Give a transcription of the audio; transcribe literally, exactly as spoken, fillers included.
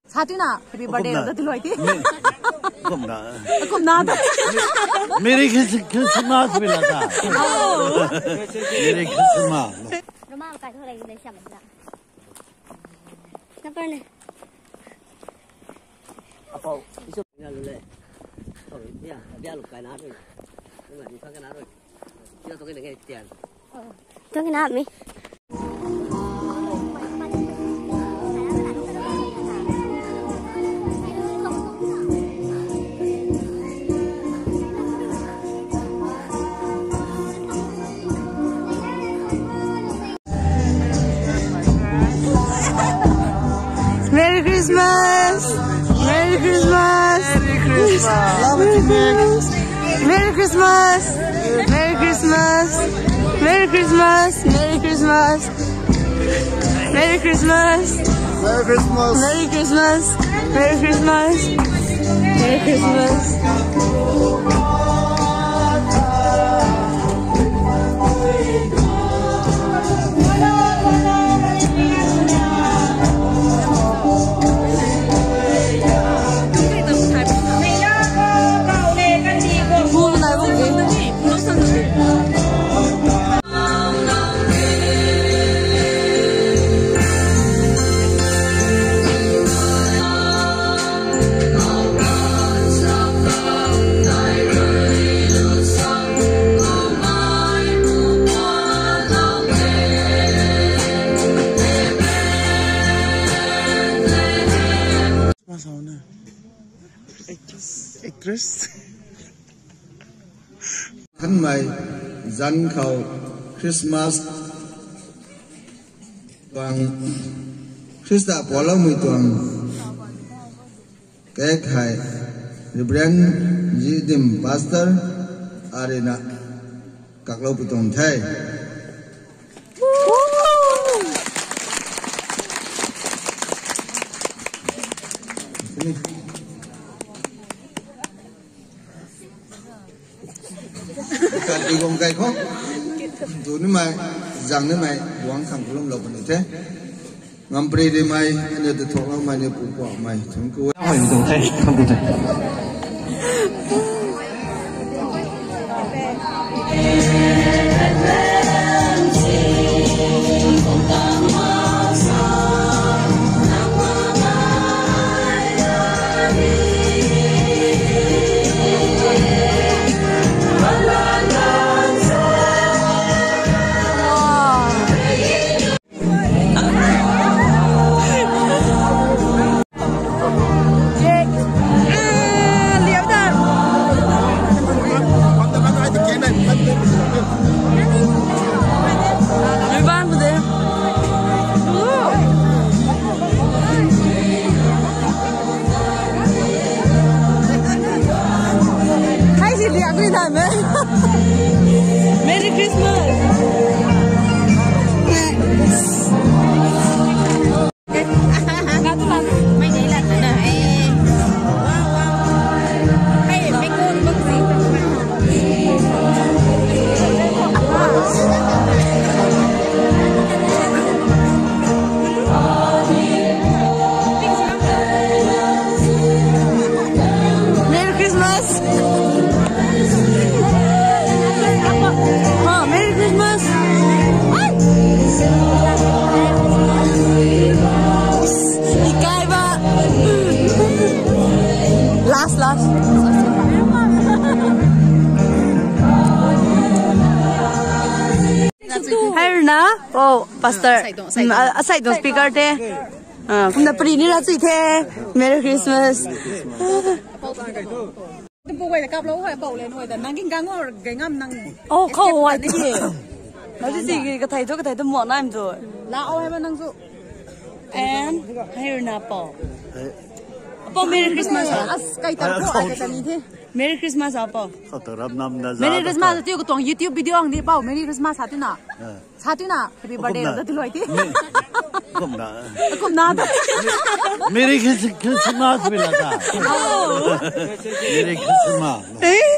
Satu na, happy birthday udah tuloy ti. Kom na. Kom na ta. Merry Christmas bila ta. Merry Christmas. Rumah kat tu lagi dah siap dah. Kenapa ni? Apa? Isu tinggal dulu. Oh, ya, dia lupa nak tu. Rumah ni pakai nak tu. Dia tu kena ketian. Oh, tu kena apa ni? Merry Christmas! Merry Christmas! Merry Christmas. Love you, Max. Merry Christmas! Merry Christmas! Merry Christmas! Merry Christmas! Merry Christmas! Merry Christmas. Merry Christmas! Merry Christmas! Merry Christmas! Actress. Thân mày dân khẩu Christmas bằng Christa bỏ lỡ mười tuần cái khai Reverend Jidim Pastor Arena các lâu bị tổn thay. Cái đi gom cái khó, tụi nó mày, rằng nó mày, buông khăm của lông lộc này thế, ngắm bể đi mày, anh nhớ từ thọ lông mày nhớ cụ quả mày, chúng cô ấy không dùng thay, không dùng thay. Merry Christmas! Na oh pastor aside dong speaker te ah kumna pri ni ra chui the Merry Christmas bu quay cặp lâu phải bầu lên rồiแต่นั่งกินกังว่าไก่งามนั่งโอ้เข้าไว้ดิแล้วจริงๆก็ไทยตัวก็ไทยตัวหมอนนั่นจ้ะแล้วเอาให้มันนั่งสู้ and ให้นะปอปอ Merry Christmas อ่ะไก่ตาโคไก่ตานี้ที่ Merry Christmas อ่ะปอเขาตรับนำนะ Merry Christmas ที่อยู่ตรง YouTube วิดีโอนี้เปล่า Merry Christmas สาธุนะสาธุนะ Happy birthday udah tuloy ti. Kom na. Kom na ta. Merry Christmas bila ta. Merry Christmas.